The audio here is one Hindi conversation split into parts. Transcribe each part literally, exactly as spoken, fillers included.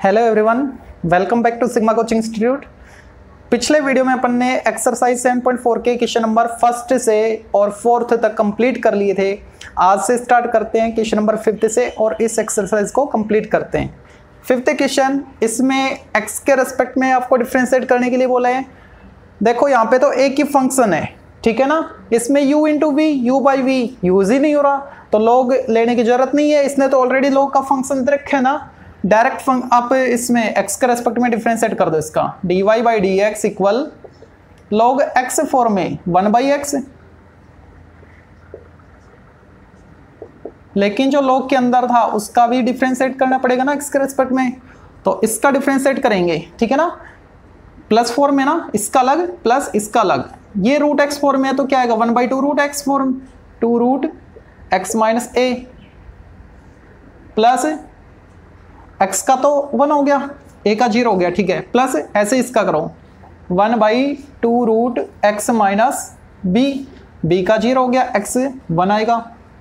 Hello everyone, welcome back to sigma coaching institute. पिछले वीडियो में अपन ने एक्सरसाइज सेवन पॉइंट फोर के क्वेश्चन नंबर फर्स्ट से और फोर्थ तक कंप्लीट कर लिए थे। आज से स्टार्ट करते हैं क्वेश्चन नंबर फिफ्थ से और इस एक्सरसाइज को कंप्लीट करते हैं। फिफ्थ क्वेश्चन, इसमें एक्स के रेस्पेक्ट में आपको डिफ्रेंशिएट करने के लिए बोला है। देखो यहाँ पे तो एक ही फंक्शन है, ठीक है ना। इसमें u into v, u by v use ही नहीं हो रहा, तो लॉग लेने की जरूरत नहीं है, इसने तो ऑलरेडी लॉग का फंक्शन दे रखा है ना। डायरेक्ट आप इसमें x के रेस्पेक्ट में डिफरेंशिएट कर दो इसका, dy by d x equal log x form में वन बाई एक्स। लेकिन जो लॉग के अंदर था उसका भी डिफरेंशिएट करना पड़ेगा ना x के रेस्पेक्ट में, तो इसका डिफरेंशिएट करेंगे, ठीक है ना। प्लस फॉर्म में ना, इसका अलग प्लस इसका अलग। ये रूट एक्स फॉर्म में है तो क्या आएगा, one by two root x form, two root x minus a plus x का तो वन हो गया, a का जीरो हो गया, ठीक है। प्लस ऐसे इसका करो, one by two root x minus b, b का जीरो हो गया, x वन आएगा,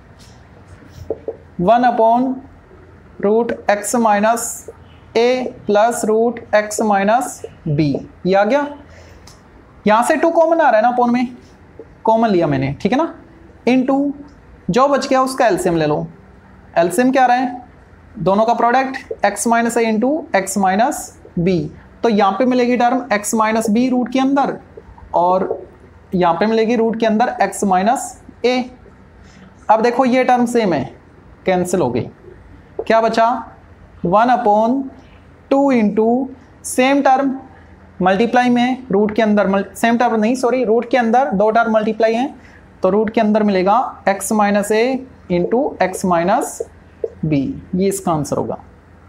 one upon root x minus a plus root x minus b, ये आ गया। यहां से टू कॉमन आ रहा है ना, अपॉन में कॉमन लिया मैंने, ठीक है ना। इन टू जो बच गया उसका एलसीएम ले लो। एलसीएम क्या आ रहा है, दोनों का product x minus a into x minus b, तो यहाँ पे मिलेगी term x minus b root के अंदर, और यहाँ पे मिलेगी रूट के अंदर x माइनस ए। अब देखो ये टर्म सेम है, कैंसिल हो गई, क्या बचा, one upon two into same term multiply में, रूट के अंदर सेम टर्म नहीं सॉरी रूट के अंदर दो टर्म मल्टीप्लाई हैं, तो रूट के अंदर मिलेगा x minus a into x minus b, ये इसका आंसर होगा।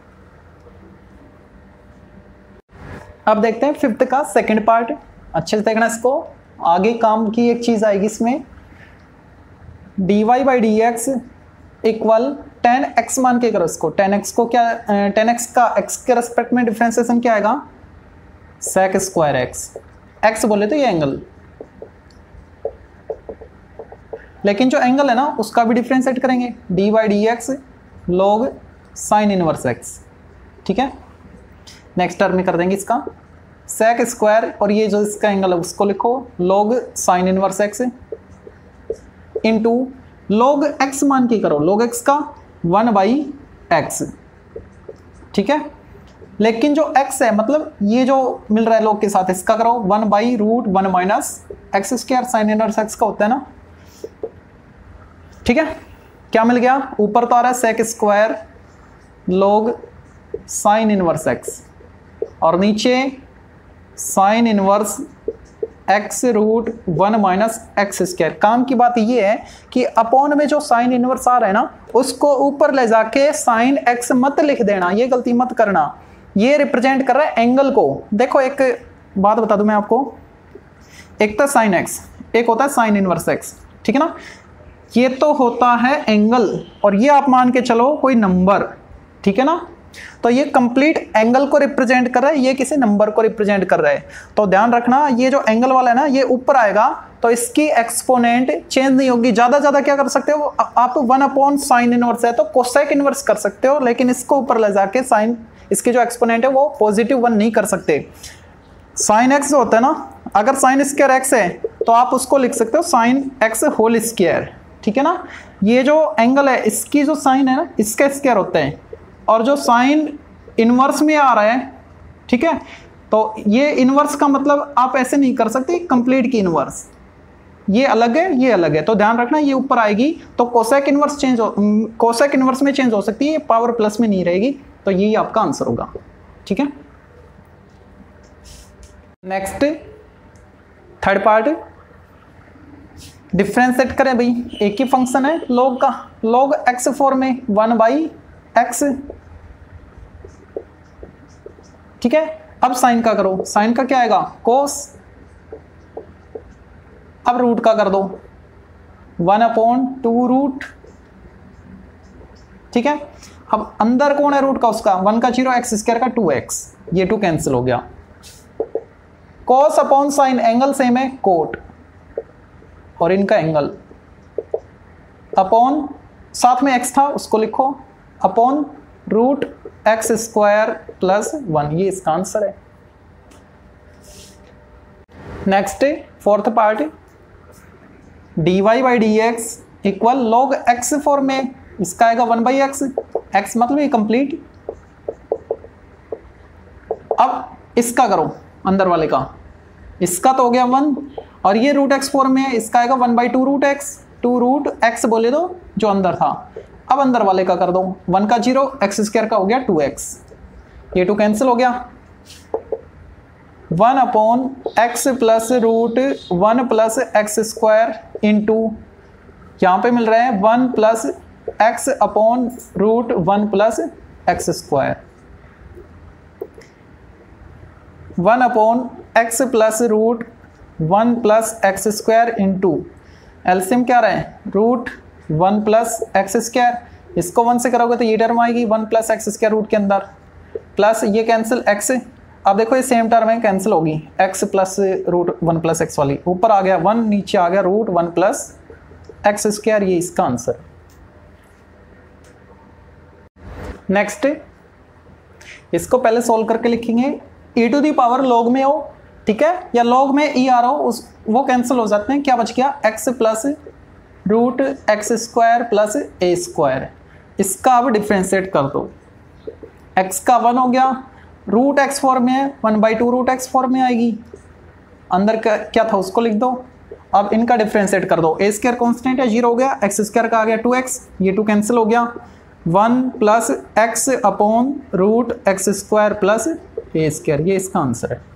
अब देखते हैं फिफ्थ का सेकंड पार्ट, अच्छे से देखना इसको, आगे काम की एक चीज आएगी इसमें। dy by d x equal tan x मान के करो इसको, टेन एक्स को क्या, टेन एक्स का x के रेस्पेक्ट में डिफरेंशिएशन क्या आएगा, सेक स्क्वायर एक्स, x बोले तो ये एंगल, लेकिन जो एंगल है ना उसका भी डिफरेंशिएट करेंगे, d by d x log sine inverse x, ठीक है। नेक्स्ट टर्म में कर देंगे इसका सेक स्क्वायर, और ये जो इसका एंगल है उसको लिखो log sine inverse x into log x मान के करो, लॉग एक्स का वन बाई एक्स, ठीक है। लेकिन जो x है मतलब ये जो मिल रहा है लॉग के साथ, इसका करो one by root one minus x square sine inverse x का होता है ना, ठीक है। क्या मिल गया, ऊपर तो आ रहा है sec square log sine inverse x, और नीचे sine inverse x root one minus x square. काम की बात ये है कि अपॉन में जो साइन इनवर्स आ रहा है ना उसको ऊपर ले जाके साइन एक्स मत लिख देना, ये गलती मत करना, ये रिप्रेजेंट कर रहा है एंगल को। देखो एक बात बता दूं मैं आपको, एक तो साइन एक्स, एक होता है साइन इनवर्स एक्स, ठीक है ना। ये तो होता है एंगल, और ये आप मान के चलो कोई नंबर, ठीक है ना। तो ये कंप्लीट एंगल को रिप्रेजेंट कर रहा है, ये किसी नंबर को रिप्रेजेंट कर रहा है। तो ध्यान रखना, ये जो एंगल वाला है ना ये ऊपर आएगा तो इसकी एक्सपोनेंट चेंज नहीं होगी। ज्यादा ज्यादा क्या कर सकते हो आप, वन अपॉन साइन इनवर्स है तो कोसेक इनवर्स कर सकते हो, लेकिन इसको ऊपर ले जाके साइन, इसकी जो एक्सपोनेंट है वो पॉजिटिव वन नहीं कर सकते। साइन एक्स जो होता है ना, अगर साइन स्क्वायर एक्स है तो आप उसको लिख सकते हो साइन एक्स होल स्क्वायर, ठीक है ना। ये जो एंगल है इसकी जो साइन है ना इसका स्क्वायर होता है, और जो साइन इनवर्स में आ रहा है, ठीक है, तो ये इनवर्स का मतलब आप ऐसे नहीं कर सकते कंप्लीट की इनवर्स, ये अलग है ये अलग है। तो ध्यान रखना ये ऊपर आएगी तो कोसेक इनवर्स चेंज हो, कोसेक इनवर्स में चेंज हो सकती है, पावर प्लस में नहीं रहेगी, तो यही आपका आंसर होगा, ठीक है। नेक्स्ट थर्ड पार्ट, डिफरेंशिएट करें भाई, एक ही फंक्शन है लॉग का, लॉग एक्स फॉर्म में वन बाई एक्स, ठीक है। अब साइन का करो, साइन का क्या आएगा, कोस, अब रूट का कर दो वन अपॉन टू रूट, ठीक है। अब अंदर कौन है रूट का, उसका वन का जीरो, एक्स स्क्वायर का टू एक्स, ये टू कैंसिल हो गया। Cos upon sine, angle same है कोट, और इनका एंगल अपॉन साथ में एक्स था उसको लिखो upon root x square plus one, ये इसका आंसर है। Next fourth part, d y by d x equal log x form में, इसका आएगा वन बाई एक्स, एक्स मतलब ये कंप्लीट। अब इसका करो अंदर वाले का, इसका तो हो गया वन, और ये रूट एक्स फॉर्म में है, इसका आएगा one by two root x, two root x बोले दो जो अंदर था। अब अंदर वाले का कर दो, वन का जीरो, एक्स स्क्वायर का हो गया टू एक्स, ये टू कैंसिल हो गया। One upon x plus root one plus x square into, यहाँ पे मिल रहा है one plus x upon root one plus x square, one upon x plus root one plus x square into LCM क्या रहा है, root one plus x square, इसको वन से करोगे तो ये टर्म आएगी one plus x square root के अंदर, प्लस ये कैंसिल एक्स, अब देखो ये सेम टर्म है कैंसिल होगी, x plus root one plus x वाली, ऊपर आ गया वन, नीचे आ गया root one plus x square, ये इसका आंसर। नेक्स्ट, इसको पहले सोल्व करके लिखेंगे, e to the power log में हो, ठीक है, या लॉग में ई आ रहा हो, उस वो कैंसिल हो जाते हैं, क्या बच गया x plus root x square plus a square, इसका अब डिफ्रेंशिएट कर दो, एक्स का वन हो गया, रूट एक्स फॉर्म में है, one by two root x form में आएगी, अंदर का क्या था उसको लिख दो, अब इनका डिफ्रेंशिएट कर दो, ए स्क्वायर कॉन्स्टेंट है जीरो हो गया, एक्स स्क्वायर का आ गया टू एक्स, ये टू कैंसिल हो गया, one plus x upon root x square plus a square, ये इसका आंसर है।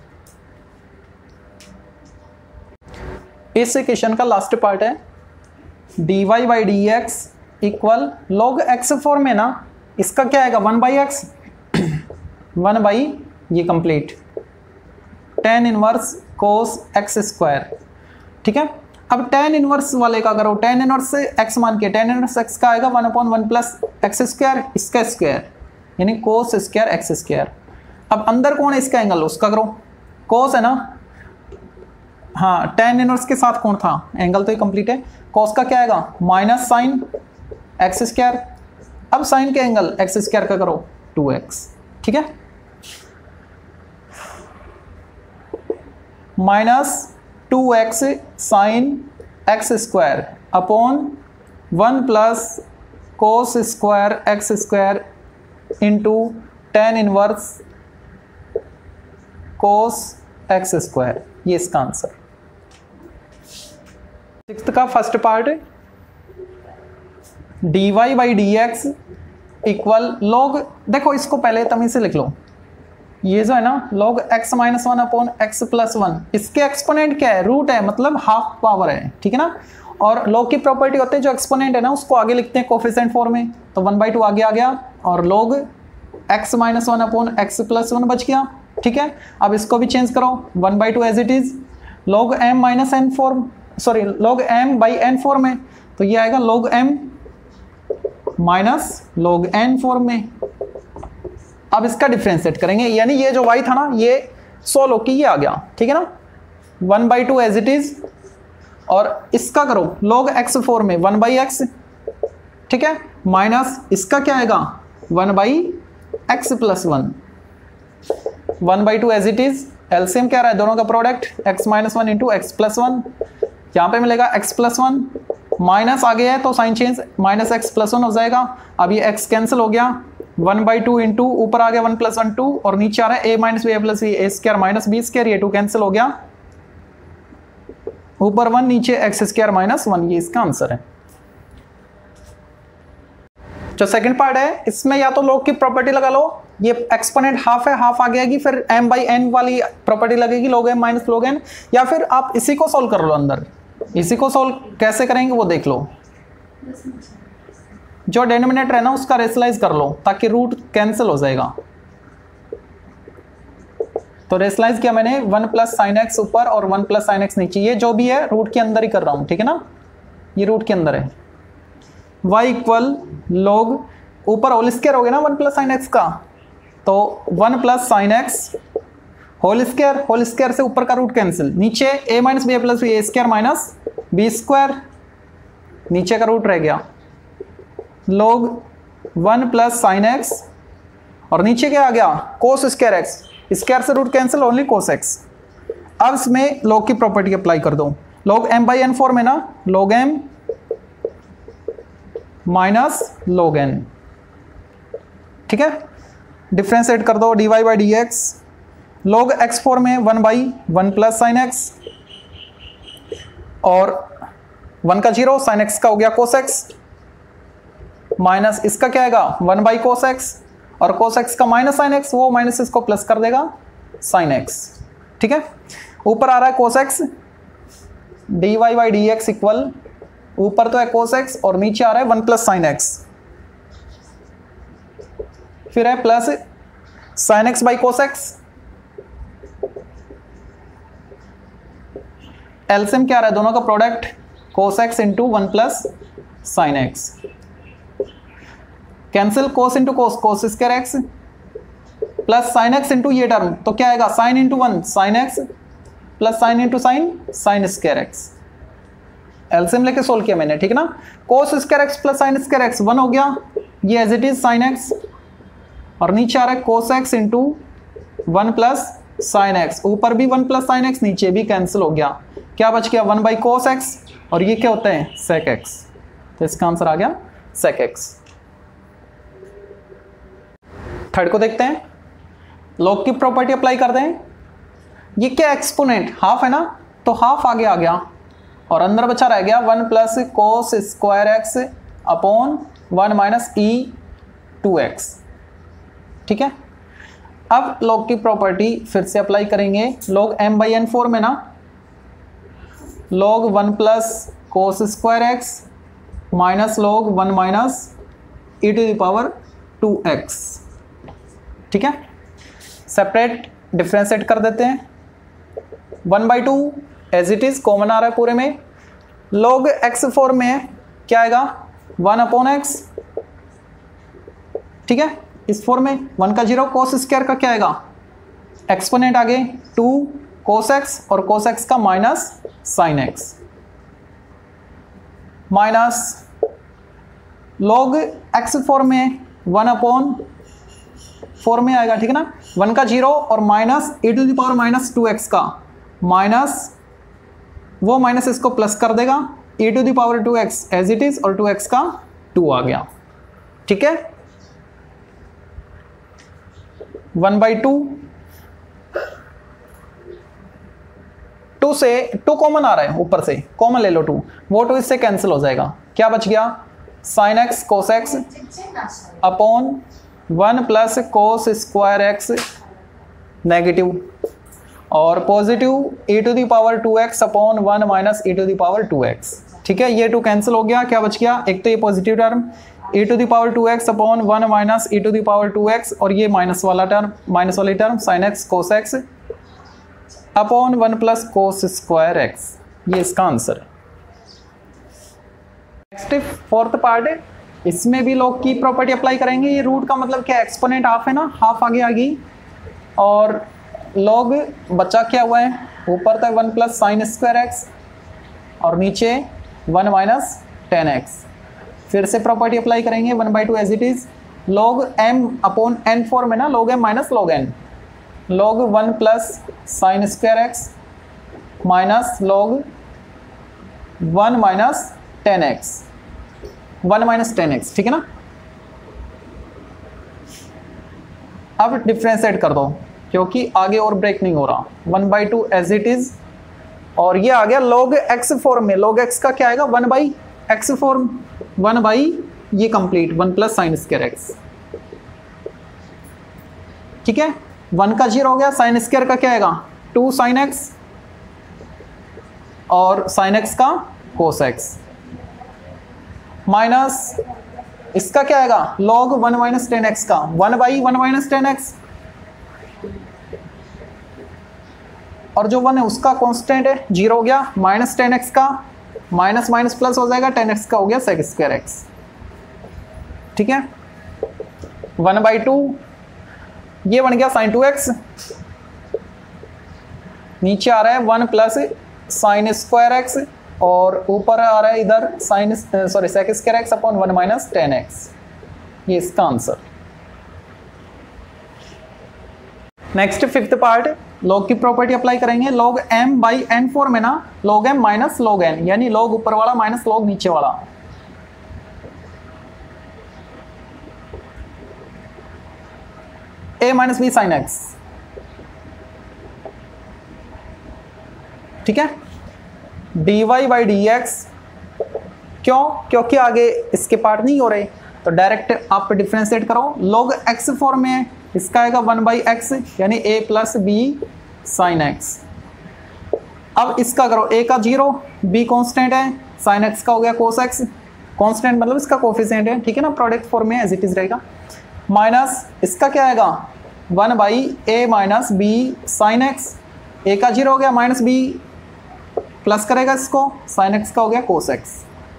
इस इक्वेशन का लास्ट पार्ट है d y by d x equal log x form में ना, इसका क्या आएगा one by x, one by ये complete tan inverse cos x square, ठीक है। अब टेन इनवर्स वाले का करो, टेन इनवर्स से एक्स मान के, टेन इनवर्स एक्स का आएगा one upon one plus x square, इसका स्क्वायर यानी कोस स्क्वायर एक्स स्क्वायर। अब अंदर कौन है इसका एंगल, उसका करो, कोस है ना, हाँ टेन इनवर्स के साथ कौन था, एंगल तो ये कंप्लीट है, कॉस का क्या आएगा माइनस साइन एक्स स्क्वायर, अब साइन के एंगल एक्स स्क्वायर का करो टू एक्स, ठीक है, minus two x sine x square upon one plus cos square x square into tan inverse cos x square, ये इसका आंसर। सिक्स्थ का first part, d y by d x equal log, देखो इसको पहले तमीज से लिख लो, ये जो है ना log x minus one upon x plus one, इसके एक्सपोनेंट क्या है, रूट है, मतलब हाफ पावर है, ठीक है ना। और लॉग की प्रॉपर्टी होती है जो एक्सपोनेंट है ना उसको आगे लिखते हैं कोफिशिएंट फॉर्म में, तो वन बाई टू आगे आ गया और log x minus one upon x plus one बच गया, ठीक है। अब इसको भी चेंज करो, one by two as it is, log m minus n form, sorry log m by n form में, तो ये आएगा log m minus log n form में। अब इसका डिफ्रेंशिएट करेंगे, यानी ये जो y था ना ये सोल्व होके ये आ गया, ठीक है ना, one by two as it is, और इसका करो log x फॉर्म में वन बाई एक्स, ठीक है, माइनस इसका क्या आएगा one by x plus one, one by two as it is, LCM क्या रहा है दोनों का product x minus one into x plus one, यहाँ पे मिलेगा x प्लस वन, माइनस आ गया है तो sign change, minus x plus one हो जाएगा, अब ये x कैंसिल हो गया, वन बाई टू इंटू ऊपर आ गया वन प्लस वन टू, और नीचे आ रहा है a minus b plus a square minus b square, ये टू कैंसिल हो गया, ऊपर वन नीचे एक्स स्क्वायर माइनस वन, ये इसका आंसर है। जो सेकंड पार्ट है इसमें या तो लॉग की प्रॉपर्टी लगा लो, ये एक्सपोनेंट हाफ है, हाफ आ गएगी, फिर m बाई एन वाली प्रॉपर्टी लगेगी log m minus log n, या फिर आप इसी को सॉल्व कर लो अंदर, इसी को सॉल्व कैसे करेंगे वो देख लो, जो डिनोमिनेटर है ना उसका रेशनलाइज कर लो ताकि रूट कैंसिल हो जाएगा, तो रेशनलाइज किया मैंने, वन प्लस साइन एक्स ऊपर और वन प्लस साइन एक्स नीचे, ये जो भी है रूट के अंदर ही कर रहा हूँ, ठीक है ना, ये रूट के अंदर है, y इक्वल लॉग ऊपर होल स्क्वायर हो गया ना वन प्लस साइन एक्स का, तो one plus sine x whole square, whole square से ऊपर का रूट कैंसिल, नीचे a minus b plus a square minus b square, नीचे का रूट रह गया, log one plus sine x और नीचे क्या आ गया कोस स्क्वायर एक्स, स्क्वायर से root cancel, only cos x. अब इसमें लॉग की प्रॉपर्टी अप्लाई कर दो, log m by n form है ना, log m minus log n, ठीक है। डिफ्रेंशिएट कर दो d y by d x, log x form में one by one plus sine x, और वन का जीरो, साइन एक्स का हो गया कोस एक्स, माइनस इसका क्या आएगा वन बाई कोस एक्स, और कोस एक्स का माइनस साइन एक्स, वो माइनस इसको प्लस कर देगा साइन एक्स, ठीक है। ऊपर आ रहा है cos x, d y by d x equal, ऊपर तो है कोस एक्स और नीचे आ रहा है वन प्लस साइन एक्स, फिर है plus sine x by cos x, LCM क्या आ रहा है दोनों का product, cos x into one plus sine x, cancel cos into cos, cos square x plus sine x into ये टर्म, तो क्या आएगा sine into one sine x plus sine into sine sine square x, LCM लेके सोल्व किया मैंने, ठीक ना। Cos square x plus sine square x one हो गया, ये as it is sine x, और नीचे आ रहा है cos x into one plus sine x, ऊपर भी वन प्लस साइन एक्स, नीचे भी कैंसिल हो गया, क्या बच गया वन बाई कोस एक्स, और ये क्या होता है सेक एक्स, तो इसका आंसर आ गया सेक एक्स। थर्ड को देखते हैं, लॉग की प्रॉपर्टी अप्लाई कर दें, ये क्या एक्सपोनेंट हाफ है ना, तो हाफ आगे आ गया और अंदर बचा रह गया one plus cos square x upon one minus e two x, ठीक है। अब लॉग की प्रॉपर्टी फिर से अप्लाई करेंगे, log m by n form में ना, log one plus cos square x minus log one minus e to the power two x, ठीक है। सेपरेट डिफ्रेंशिएट कर देते हैं, one by two as it is common आ रहा है पूरे में, लॉग एक्स फॉर्म में क्या आएगा वन अपॉन एक्स, ठीक है। इस फॉर्म में वन का जीरो, कोस स्क्वायर का क्या आएगा एक्सपोनेंट आगे टू कोस एक्स, और कोस एक्स का minus sine x, minus log x form में वन अपॉन फोर में आएगा, ठीक है ना, वन का जीरो और minus a to the power minus two x का, माइनस वो माइनस इसको प्लस कर देगा, a to the power two x as it is, और टू एक्स का टू आ गया, ठीक है। वन बाई टू, टू से टू कॉमन आ रहा है, ऊपर से कॉमन ले लो टू, वो टू इससे कैंसिल हो जाएगा, क्या बच गया sine x cos x upon one plus cos square x negative, और positive a to the power two x upon one minus a to the power two x, ठीक है। ये टू कैंसिल हो गया, क्या बच गया एक तो ये positive term a to the power two x upon one minus a to the power two x, और ये माइनस वाला टर्म, माइनस वाली term sine x cos x upon one plus cos square x, ये इसका आंसर है। नेक्स्ट फोर्थ पार्ट है, इसमें भी लॉग की प्रॉपर्टी अप्लाई करेंगे, ये रूट का मतलब क्या एक्सपोनेंट हाफ है ना, हाफ आगे आ गई, और लॉग बचा क्या हुआ है, ऊपर तक one plus sine square x और नीचे वन माइनस टेन एक्स, फिर से प्रॉपर्टी अप्लाई करेंगे one by two as it is, log m upon n form है ना, log m minus log n, log one plus sine square x minus log one minus tan x, one minus tan x, ठीक है ना। अब डिफ्रेंशिएट कर दो क्योंकि आगे और ब्रेक नहीं हो रहा, one by two as it is, और ये आ गया लॉग एक्स फॉर्म में, लॉग एक्स का क्या आएगा one by x form, one by ये complete one plus sine square x, ठीक है। वन का जीरो हो गया, साइन स्क्वायर का क्या आएगा टू साइन एक्स, और साइन एक्स का कोस एक्स, माइनस इसका क्या आएगा log one minus tan x का, one by one minus tan x, और जो वन है उसका कांस्टेंट है जीरो हो गया, माइनस टेन एक्स का माइनस माइनस प्लस हो जाएगा, टेन एक्स का हो गया सेक स्क्वायर एक्स, ठीक है। वन बाई टू ये बन गया साइन टू एक्स, नीचे आ रहा है one plus sine square x, और ऊपर आ रहा है इधर sine sorry sec square x upon one minus tan x, ये इसका answer. Next fifth part, log की प्रॉपर्टी अप्लाई करेंगे। Log m by n form है ना, log m minus log n, यानी लॉग ऊपर वाला माइनस लॉग नीचे वाला। A minus b sine x, ठीक है। D y by d x, क्यों? क्योंकि आगे इसके पार्ट नहीं हो रहे, तो डायरेक्ट आप डिफ्रेंशिएट करो। लॉग एक्स फॉर्म में है, इसका आएगा वन बाई एक्स, यानी a plus b sine x. अब इसका करो, ए का जीरो, बी कांस्टेंट है, साइन एक्स का हो गया कोस एक्स। कांस्टेंट मतलब इसका कोफिशिएंट है, ठीक है ना, प्रोडक्ट फॉर्म में एज इट इज रहेगा। माइनस इसका क्या आएगा, one by a minus b sine x. A का जीरो हो गया, माइनस बी प्लस करेगा इसको, साइन एक्स का हो गया cos x.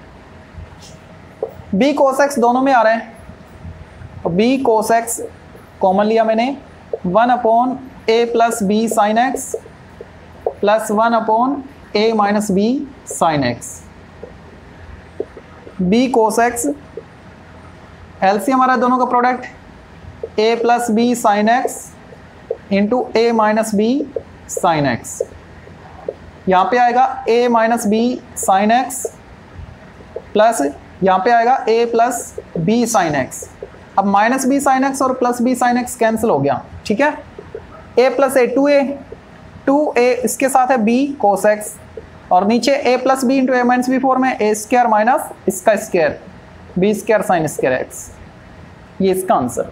B cos x दोनों में आ रहे हैं, तो बी कोस एक्स कॉमन लिया मैंने, one upon a plus b sine x plus one upon a minus b sine x. B cos x, LCM हमारा दोनों का product, a plus b sine x into a minus b sine x. यहाँ पे आएगा a minus b sine x plus यहाँ पे आएगा a plus b sine x. अब माइनस बी साइन एक्स और plus b sine x cancel हो गया, ठीक है। a plus a two a, two a इसके साथ है b कोस एक्स, और नीचे a plus b into a minus b form है ए स्क्वायर माइनस इसका square b square sine square x. ये इसका आंसर।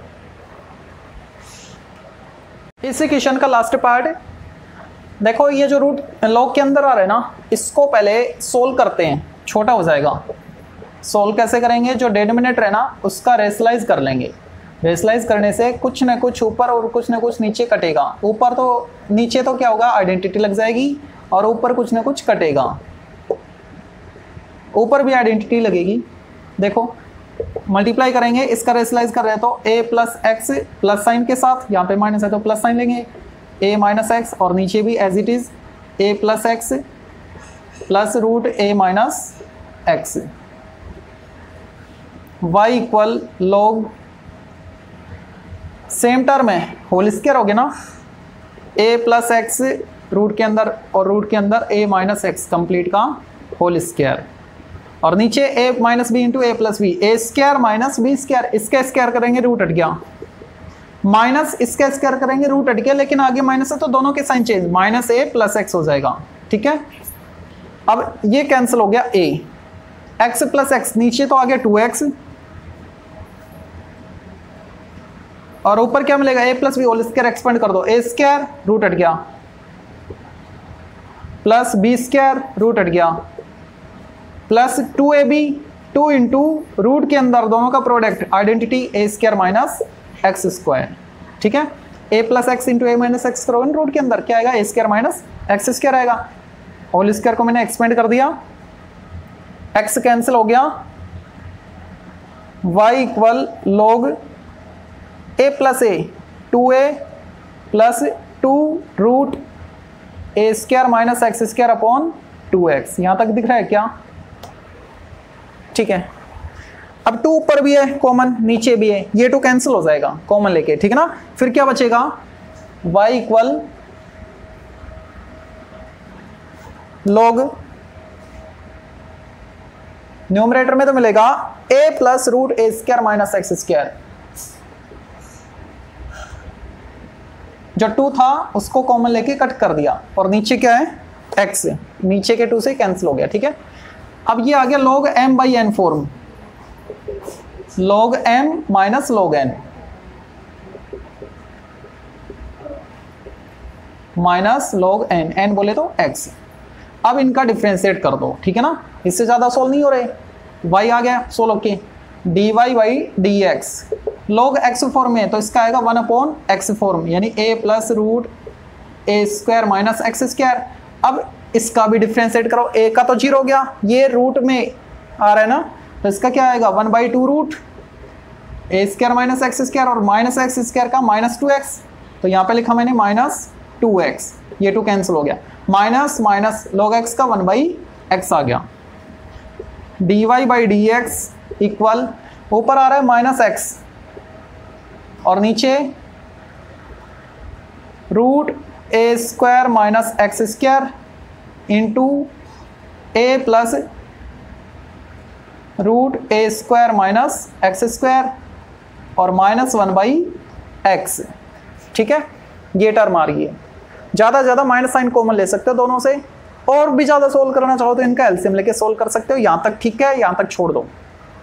इस इक्वेशन का लास्ट पार्ट देखो, ये जो रूट लॉग के अंदर आ रहा है ना, इसको पहले सोल्व करते हैं, छोटा हो जाएगा। सोल्व कैसे करेंगे, जो डिनोमिनेटर है ना उसका रेशलाइज कर लेंगे। रेशलाइज करने से कुछ ना कुछ ऊपर और कुछ ना कुछ नीचे कटेगा। ऊपर तो नीचे तो क्या होगा, आइडेंटिटी लग जाएगी, और ऊपर कुछ ना कुछ कटेगा। ऊपर भी आइडेंटिटी लगेगी। देखो मल्टीप्लाई करेंगे, इसका रेशलाइज कर रहे हैं तो a plus x plus sign के साथ, यहाँ पे माइनस है तो प्लस साइन लेंगे, a माइनस एक्स, और नीचे भी as it is a plus x plus root a minus x. y equal log, same term है, होल स्क्वायर हो गया ना, a प्लस एक्स रूट के अंदर और रूट के अंदर a माइनस एक्स कंप्लीट का होल स्क्वायर, और नीचे a minus b into a plus b, a square minus b square, इसका स्क्वायर करेंगे रूट हट गया, माइनस इसका स्क्वायर करेंगे रूट हट गया, लेकिन आगे माइनस है तो दोनों के sign change, minus a plus x हो जाएगा, ठीक है। अब ये कैंसिल हो गया, a एक्स प्लस एक्स, नीचे तो आ गया टू एक्स, और ऊपर क्या मिलेगा, a plus b whole square, expand कर दो, ए स्क्वायर रूट हट गया प्लस बी स्क्वायर रूट हट गया plus two a b, two into root के अंदर दोनों का product, identity a square minus x square, ठीक है। a plus x into a minus x करोगे रूट के अंदर, क्या आएगा, a square minus x square आएगा। होल स्क्वायर को मैंने एक्सपेंड कर दिया, x कैंसिल हो गया, y equal log a plus a, two a plus two root a square minus x square upon two x. यहां तक दिख रहा है क्या, ठीक है। अब टू ऊपर भी है कॉमन, नीचे भी है, ये टू कैंसिल हो जाएगा कॉमन लेके, ठीक है ना। फिर क्या बचेगा, y इक्वल लॉग, न्यूमरेटर में तो मिलेगा a plus root a square minus x square, जो टू था उसको कॉमन लेके कट कर दिया, और नीचे क्या है x, नीचे के टू से कैंसिल हो गया, ठीक है। अब ये आ गया log m by n form, log m minus log n minus log n, n बोले तो x। अब इनका डिफ्रेंशिएट कर दो, ठीक है ना, इससे ज्यादा सोल्व नहीं हो रहे। y आ गया सोल्व के, d y by d x, log x form में तो इसका आएगा वन अपॉन एक्स फॉर्म, यानी a plus root a square minus x square. अब इसका भी डिफ्रेंशिएट करो, a का तो जीरो हो गया, ये रूट में आ रहा है ना, तो इसका क्या आएगा, one by two root a square minus x square, और माइनस एक्स स्क्वायर का माइनस टू एक्स, तो यहाँ पे लिखा मैंने माइनस टू एक्स, ये टू कैंसिल हो गया, माइनस माइनस लॉग एक्स का वन बाई एक्स आ गया, d y by d x equal, ऊपर आ रहा है माइनस एक्स और नीचे root a square minus x square into a plus root a square minus x square और माइनस वन बाई एक्स। ठीक है, ये टर्म आ रही है। ज़्यादा से ज़्यादा माइनस साइन कॉमन ले सकते हो दोनों से, और भी ज़्यादा सोल्व करना चाहो तो इनका एलसीएम लेके सोल्व कर सकते हो। यहाँ तक ठीक है, यहाँ तक छोड़ दो।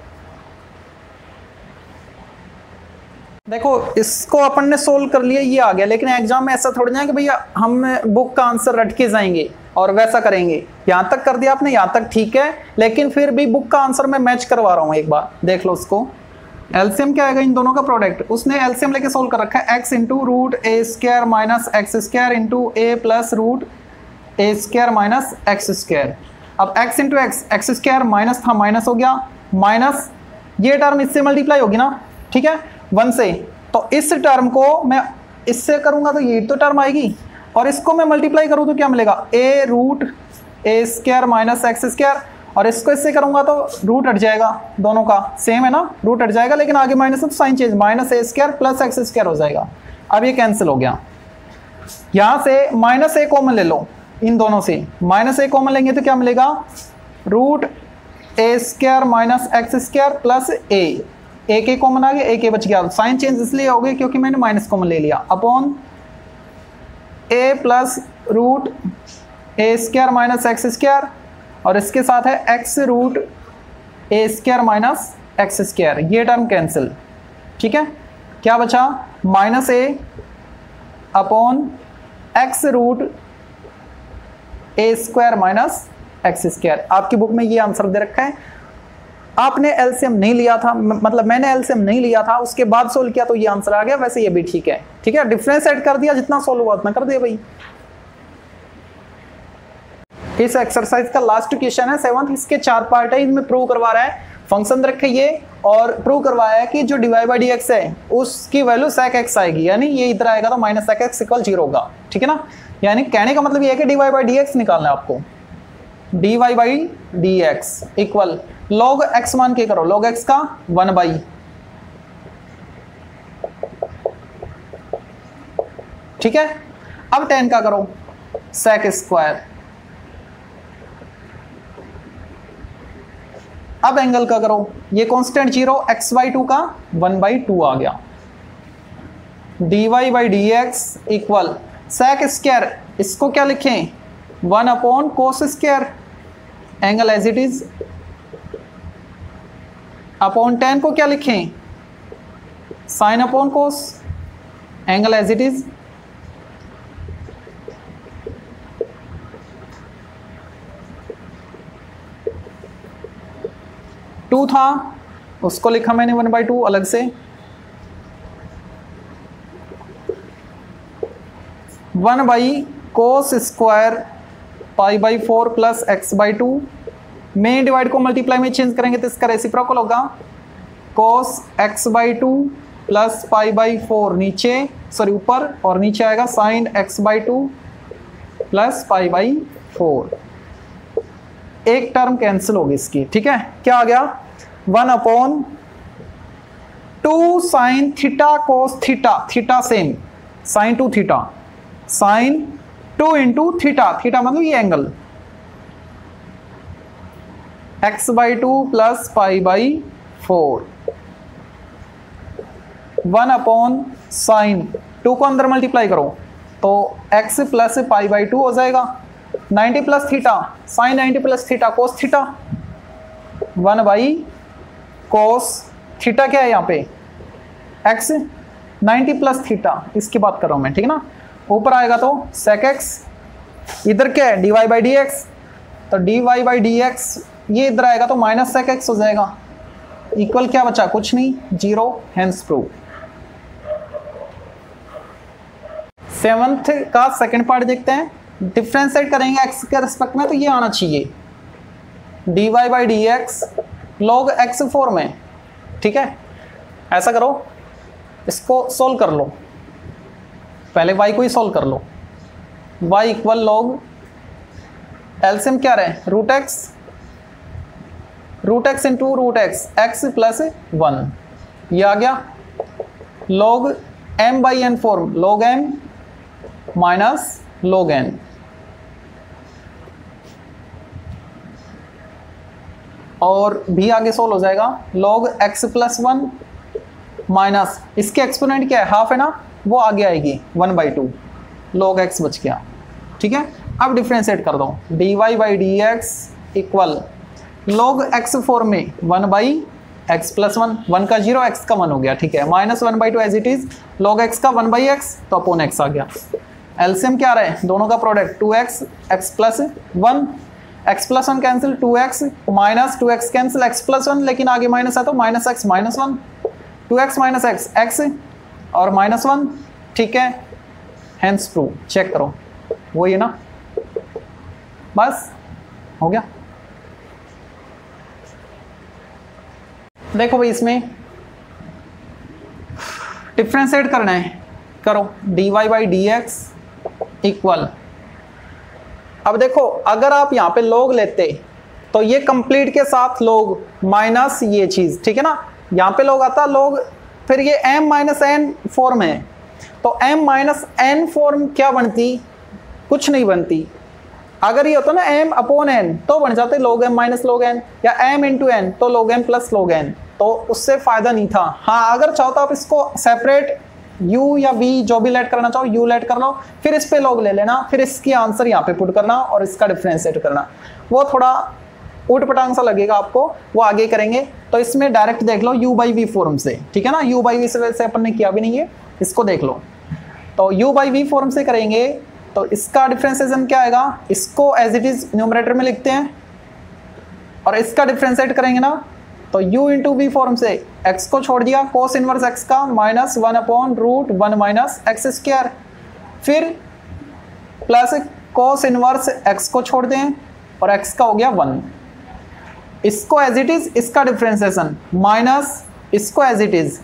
देखो इसको अपन ने सोल्व कर लिया, ये आ गया, लेकिन एग्जाम में ऐसा थोड़ी ना कि भैया हम बुक का आंसर रट के जाएंगे और वैसा करेंगे। यहाँ तक कर दिया आपने, यहाँ तक ठीक है, लेकिन फिर भी बुक का आंसर मैं मैच करवा रहा हूँ। एक बार देख लो उसको, एलसीएम क्या आएगा इन दोनों का प्रोडक्ट, उसने एलसीएम लेके सोल्व कर रखा है। X into root a square minus x square into a plus root a square minus x square. अब x into x, x square minus था, माइनस हो गया, माइनस ये टर्म इससे मल्टीप्लाई होगी ना, ठीक है, वन से। तो इस टर्म को मैं इससे करूंगा तो ये तो टर्म आएगी, और इसको मैं मल्टीप्लाई करूं तो क्या मिलेगा, a root a square minus x square, और इसको इससे करूंगा तो रूट हट जाएगा, दोनों का सेम है ना, रूट हट जाएगा, लेकिन आगे माइनस है तो sign change, minus a square plus x square हो जाएगा। अब ये कैंसिल हो गया। यहां से माइनस ए कॉमन ले लो, इन दोनों से माइनस ए कॉमन लेंगे तो क्या मिलेगा, root a square minus x square plus a, a के कॉमन आ गया, ए के बच गया, साइन चेंज इसलिए हो गई क्योंकि मैंने माइनस कॉमन ले लिया, upon a plus root a square minus x square, और इसके साथ है x root a square minus x square, ये टर्म कैंसिल। ठीक है, क्या बचा, minus a upon x root a square minus x square. आपकी बुक में ये आंसर दे रखा है। आपने एलसीएम नहीं लिया था, मतलब मैंने एलसीएम नहीं लिया था, उसके बाद सोल्व किया तो ये आंसर आ गया। वैसे ये भी ठीक है, ठीक है, डिफरेंस ऐड कर दिया, जितना सोल्व हुआ उतना कर दिया भाई। इस एक्सरसाइज का लास्ट क्वेश्चन है सेवंथ, इसके चार पार्ट है, इनमें प्रूव करवा रहा है फंक्शन रखे ये, और प्रूव करवाया है कि जो d y by d x है उसकी वैल्यू सेक एक्स आएगी, यानी ये इधर आएगा तो minus sec x equal zero होगा। ठीक है ना, यानी कहने का मतलब ये है कि d y by d x निकालना है आपको, d y by d x equal log x मान के करो, लॉग एक्स का वन बाई, ठीक है। अब टेन का करो सेक स्क्वायर, अब एंगल का करो, ये constant zero, x by two का वन बाई टू आ गया, d y by d x equal sec square, इसको क्या लिखें, one upon cos square, angle as it is, upon tan को क्या लिखें, sine upon cos, angle as it is, two था उसको लिखा मैंने वन बाई टू अलग से, one by cos square pi by four plus x by two, मेन डिवाइड को मल्टीप्लाई में चेंज करेंगे तो इसका रेसिप्रोकल होगा, cos x by two plus pi by four नीचे, सॉरी ऊपर, और नीचे आएगा sine x by two plus pi by four, एक टर्म कैंसिल होगी इसकी। ठीक है, क्या आ गया, one upon two sine theta cos theta, theta same, sine two theta, sine two into theta, theta मतलब ये angle, x by two plus pi by four, one upon sign, to को अंदर मल्टीप्लाई करो तो x plus pi by two हो जाएगा, ninety plus theta, sine ninety plus theta cos theta, one by cos theta क्या है यहाँ पे, एक्स, नाइन्टी प्लस थीटा, इसकी बात कर रहा हूँ मैं, ठीक है ना। ऊपर आएगा तो सेक एक्स, इधर क्या है d y by d x, तो d y by d x ये इधर आएगा तो माइनस सेक एक्स हो जाएगा, इक्वल क्या बचा, कुछ नहीं, जीरो, हेंस प्रूव। सेवंथ का सेकंड पार्ट देखते हैं, डिफ्रेंशिएट करेंगे एक्स के रिस्पेक्ट में तो ये आना चाहिए, d y by d x log x four में। ठीक है, ऐसा करो, इसको सोल्व कर लो, पहले y को ही सोल्व कर लो, y इक्वल लॉग एलसीएम क्या रहे, root x, root x into root x, x plus one, ये आ गया, log m by n form, log m minus log n। और भी आगे सोल्व हो जाएगा log x plus one minus इसके एक्सपोनेंट क्या है, हाफ है ना, वो आगे आएगी one by two, log x बच गया। ठीक है, अब डिफ्रेंशिएट कर दो, d y by d x equal log x form में one by x plus one, one का जीरो, एक्स का वन हो गया। ठीक है, minus one by two as it is, log x का वन बाई एक्स तो अपॉन एक्स आ गया। एलसीएम क्या रहा है, दोनों का product two x, x plus one, x plus one cancel, two x minus two x cancel, x plus one, लेकिन आगे माइनस है तो minus x minus one, two x minus x x और माइनस वन। ठीक है, हेंस प्रूव, चेक करो वही है ना, बस हो गया। देखो भाई इसमें डिफ्रेंशिएट करना है, करो d y by d x equal, अब देखो अगर आप यहाँ पे log लेते तो ये कंप्लीट के साथ log माइनस ये चीज, ठीक है ना, यहाँ पे log आता log, फिर ये m माइनस एन फॉर्म है तो m माइनस एन फॉर्म क्या बनती, कुछ नहीं बनती। अगर ये होता ना m अपॉन n तो बन जाते log m minus log n, या m इंटू एन तो log m plus log n, तो उससे फायदा नहीं था। हाँ अगर चाहो तो आप इसको सेपरेट u या v जो भी लेट करना चाहो u लेट कर लो, फिर इस पे log ले लेना, फिर इसकी आंसर यहाँ पे पुट करना और इसका डिफरेंशिएट करना, वो थोड़ा उठ पटांग सा लगेगा आपको, वो आगे करेंगे। तो इसमें डायरेक्ट देख लो u बाई वी फॉर्म से, ठीक है ना, u बाई वी से वैसे अपन ने किया भी नहीं है, इसको देख लो। तो u बाई वी फॉर्म से करेंगे तो इसका डिफरेंशिएशन क्या आएगा, इसको एज इट इज न्यूमरेटर में लिखते हैं और इसका डिफरेंशिएट करेंगे ना तो u इंटू वी फॉर्म से x को छोड़ दिया, कोस इनवर्स x का minus one upon root one minus x square, फिर प्लस कोस इनवर्स x को छोड़ दें और x का हो गया वन, इसको एज इट इज, इसका डिफरेंशिएशन माइनस इसको एज इट इज,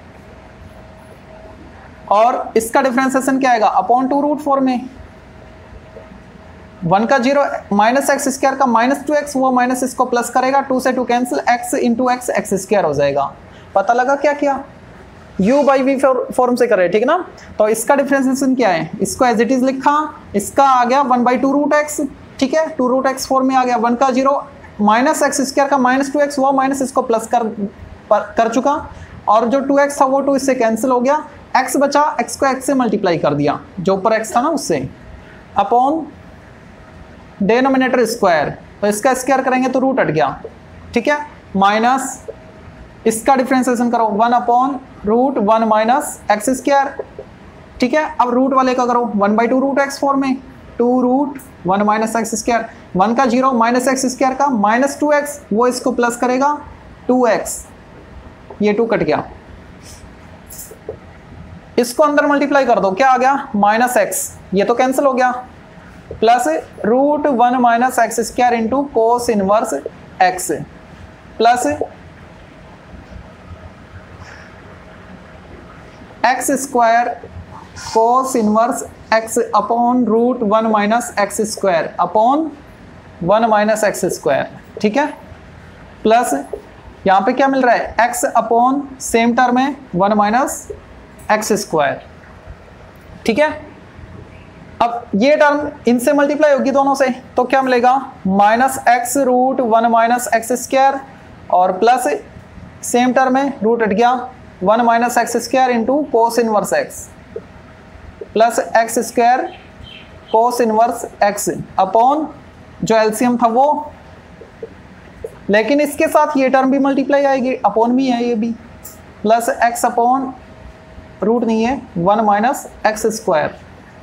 और इसका डिफरेंशिएशन क्या आएगा अपॉन टू रूट फोर में, वन का जीरो, माइनस एक्स स्क्वायर का माइनस टू एक्स, वो माइनस इसको प्लस करेगा, टू से two cancel, x into x x square हो जाएगा। पता लगा क्या किया, u बाई वी फॉर्म से कर रहे हैं, ठीक है ना। तो इसका डिफरेंशिएशन क्या है, इसको एज इट इज लिखा, इसका आ गया one by two root x, ठीक है, टू रूट एक्स फॉर्म में आ गया, वन का जीरो, माइनस एक्स स्क्वायर का माइनस टू एक्स, वो माइनस इसको प्लस कर पर, कर चुका, और जो टू एक्स था वो टू इससे कैंसिल हो गया, x बचा, x को x से मल्टीप्लाई कर दिया, जो ऊपर x था ना उससे, अपॉन डेनोमिनेटर स्क्वायर, तो इसका स्क्वायर करेंगे तो रूट हट गया, ठीक है, माइनस इसका डिफरेंशिएशन करो, one upon root one minus x square, ठीक है। अब रूट वाले का करो, one by two root x form में, two root one minus x square, one का जीरो, माइनस एक्स स्क्वायर का माइनस टू एक्स, वो इसको प्लस करेगा, टू एक्स, ये टू कट गया, इसको अंदर मल्टीप्लाई कर दो, क्या आ गया माइनस एक्स, ये तो कैंसिल हो गया, plus root one minus x square into cos inverse x, plus x square cos inverse x upon root one minus x square upon one minus x square, ठीक है, प्लस यहाँ पे क्या मिल रहा है, एक्स अपॉन सेम टर्म है वन माइनस एक्स स्क्वायर, ठीक है। अब ये टर्म इनसे मल्टीप्लाई होगी दोनों से, तो क्या मिलेगा, minus x root one minus x square और प्लस सेम टर्म है, रूट हट गया, one minus x square into cos inverse x, plus x square cos inverse x upon जो एलसीएम था वो, लेकिन इसके साथ ये टर्म भी मल्टीप्लाई आएगी, अपॉन भी है ये भी, प्लस एक्स अपॉन रूट नहीं है, one minus x square,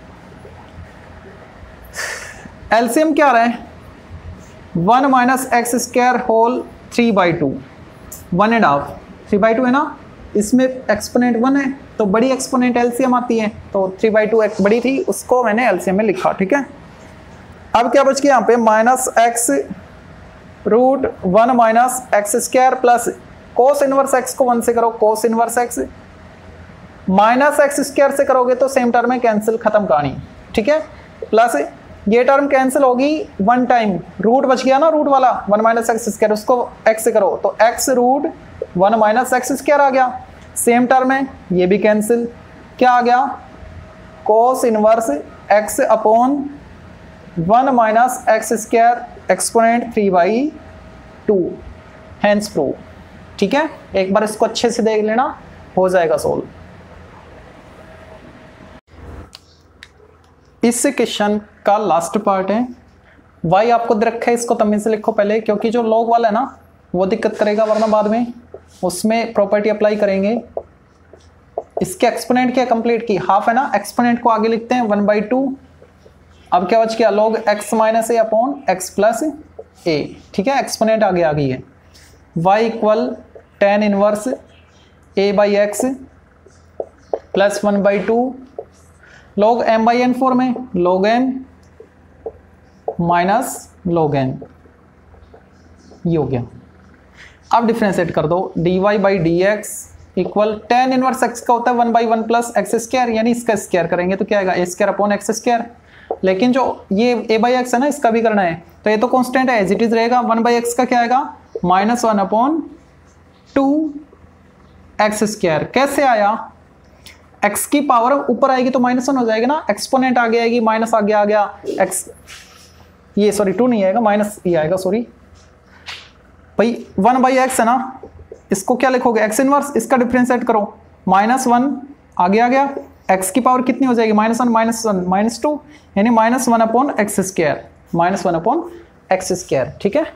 LCM क्या रहा है, one minus x square whole three by two, one and half, three by two है ना, इसमें एक्सपोनेंट वन है तो बड़ी एक्सपोनेंट एलसीएम आती है, तो थ्री बाई टू एक बड़ी थी, उसको मैंने एलसीएम में लिखा, ठीक है। अब क्या बच गया यहाँ पे, minus x root one minus x square plus cos inverse x को वन से करो, cos inverse x, minus x square से करोगे तो सेम टर्म है, कैंसिल, खत्म कहानी, ठीक है, प्लस ये टर्म कैंसिल होगी वन टाइम, रूट बच गया ना, रूट वाला वन माइनस एक्स स्क्वायर, उसको एक्स से करो तो x root one minus x square आ गया, सेम टर्म है, ये भी कैंसिल, क्या आ गया, cos inverse x upon one minus x square exponent three by two, hence prove. ठीक है, एक बार इसको अच्छे से देख लेना, हो जाएगा सोल्व। इस क्वेश्चन का लास्ट पार्ट है, वाई आपको दे रखा है, इसको तमीज से लिखो पहले, क्योंकि जो लॉग वाला है ना वो दिक्कत करेगा, वरना बाद में उसमें प्रॉपर्टी अप्लाई करेंगे। इसके एक्सपोनेंट क्या कंप्लीट की, हाफ है ना, एक्सपोनेंट को आगे लिखते हैं वन बाई टू। अब क्या बच गया, log x minus a upon x plus a. ठीक है, एक्सपोनेंट आगे आ गई है। y equal tan inverse a by x plus one by two, log m by n form में, log n minus log n, ये हो गया। अब डिफ्रेंशिएट कर दो, d y by d x equal tan inverse x का होता है one by one plus x square, यानी इसका स्क्वायर करेंगे तो क्या आएगा, a square upon x square. लेकिन जो ये ए बाई एक्स है ना, इसका भी करना है, तो ये तो कांस्टेंट है, एज इट इज रहेगा। वन बाई एक्स का क्या आएगा, minus one upon two x square. कैसे आया, एक्स की पावर ऊपर आएगी तो माइनस वन हो जाएगा ना, एक्सपोनेंट आगे आएगी, माइनस आगे आ गया, एक्स ये सॉरी टू नहीं आएगा, माइनस ये आएगा, सॉरी भाई वन बाई एक्स है ना, इसको क्या लिखोगे, एक्स इनवर्स, इसका डिफरेंशिएट करो, माइनस वन आगे आ गया, एक्स की पावर कितनी हो जाएगी, minus one minus one minus two, यानी minus one upon x square, minus one upon x square. ठीक है,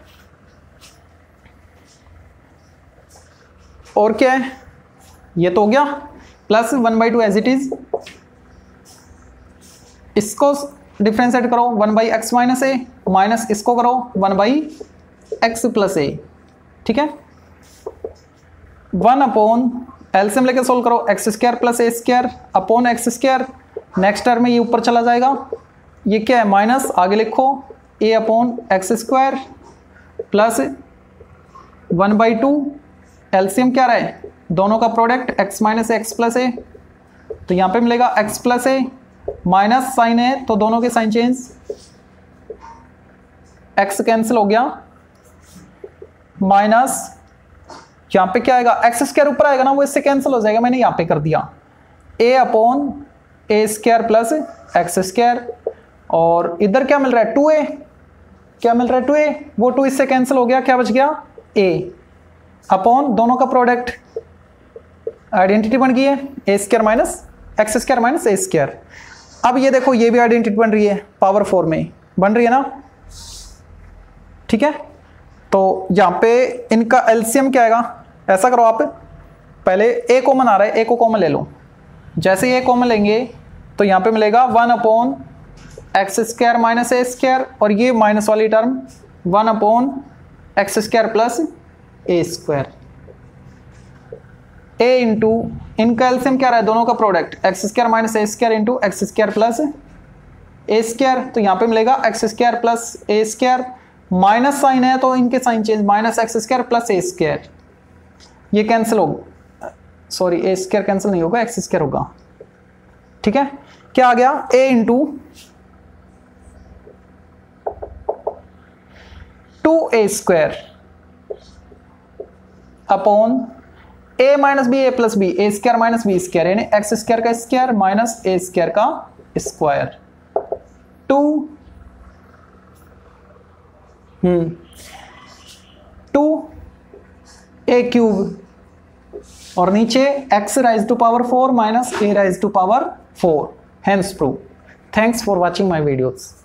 और क्या है, ये तो हो गया, plus one by two as it is, इसको डिफरेंशिएट करो one by x minus a, minus इसको करो one by x plus a. ठीक है, वन अपॉन एलसीएम लेके सोल्व करो, x square plus a square upon x square, next term में ये ऊपर चला जाएगा, ये क्या है माइनस, आगे लिखो a upon x square plus one by two, LCM क्या रहा है, दोनों का product x minus x plus a, तो यहाँ पे मिलेगा x plus a, minus sign है तो दोनों के साइन चेंज, एक्स कैंसिल हो गया, माइनस यहाँ पे क्या आएगा, एक्स स्क्वायर ऊपर आएगा ना, वो इससे कैंसिल हो जाएगा, मैंने यहाँ पे कर दिया, a upon a square plus x square, और इधर क्या मिल रहा है, टू ए, क्या मिल रहा है, टू ए, वो टू इससे कैंसिल हो गया, क्या बच गया, ए अपॉन दोनों का प्रोडक्ट, आइडेंटिटी बन गई है, a square minus x square minus a square. अब ये देखो, ये भी आइडेंटिटी बन रही है, पावर फोर में बन रही है ना। ठीक है, तो यहाँ पे इनका एलसीएम क्या आएगा, ऐसा करो आप, पहले ए कॉमन आ रहा है, ए को कॉमन ले लो, जैसे ही ए कॉमन लेंगे तो यहाँ पे मिलेगा one upon x square minus a square, और ये माइनस वाली term one upon x square plus a square, a into इनका एलसीएम क्या रहा है, दोनों का product x square minus a square into x square plus a square, तो यहाँ पे मिलेगा x square plus a square, minus sign है तो इनके sign change, minus x square plus a square, ये कैंसिल होगा, सॉरी ए स्क्वायर कैंसिल नहीं होगा, एक्स स्क्वायर होगा। ठीक है, क्या आ गया, a into two a square upon a minus b a plus b, a square minus b square, यानी एक्स स्क्वायर का स्क्वायर माइनस ए स्क्वायर का square, two hmm two a cube, और नीचे x rise to power four minus a rise to power four, hence prove. Thanks for watching my videos.